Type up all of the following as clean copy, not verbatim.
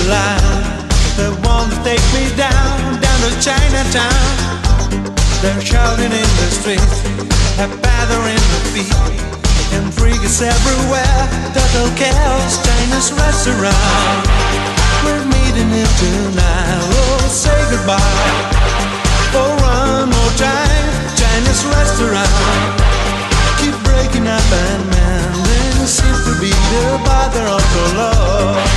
line. They want to take me down to Chinatown. They're shouting in the streets, have battering the feet, and freaks everywhere. Total chaos, Chinese restaurant. We're meeting here tonight. Oh, say goodbye for one more time. Chinese restaurant keep breaking up and mending. Seems to be the bother of the love.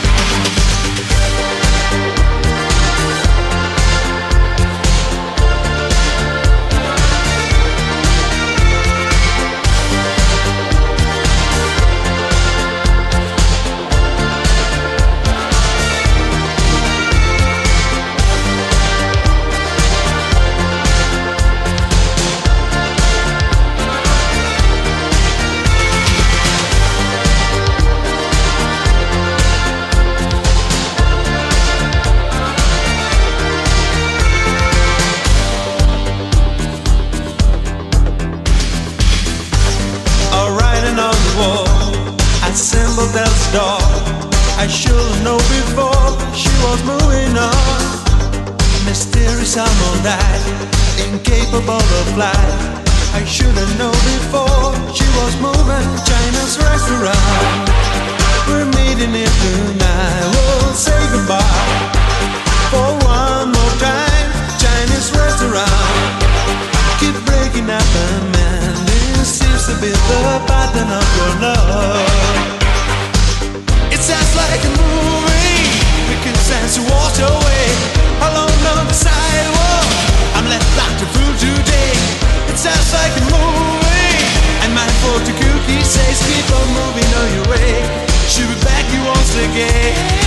Assembled at the door. I should've known before she was moving on. Mysterious animal died, incapable of flight. I should've known before she was moving. China's restaurant. We're meeting here tonight. We'll say goodbye for one more time. Chinese restaurant keep breaking up and mending. Seems to be the pattern of your love. It sounds like a movie. We can sense you walk away alone on the sidewalk. I'm left like a fool today. It sounds like a movie. And my fortune cookie says keep on moving on your way. She'll be back you once again.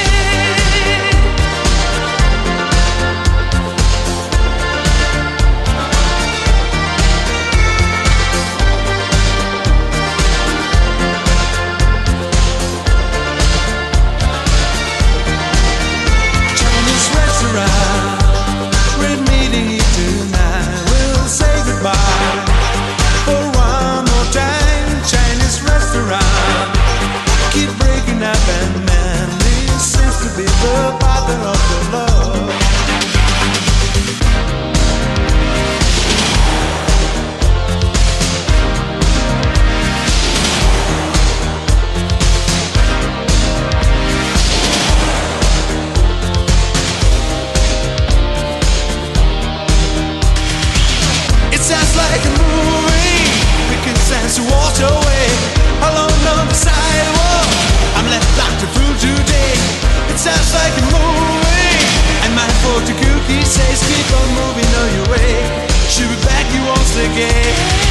We're meeting here tonight. We'll say goodbye for one more time. Chinese restaurant keep breaking up and mending. Seems to be the pattern of the love. Sounds like a movie. We can sense you walk away alone on the sidewalk. I'm left like a fool today. It sounds like a movie. And my fortune cookie says keep on moving on your way. She'll be back you once again.